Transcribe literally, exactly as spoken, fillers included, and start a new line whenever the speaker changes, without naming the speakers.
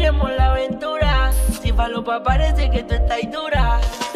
queremos la aventura. Si falopa parece que tú estás dura.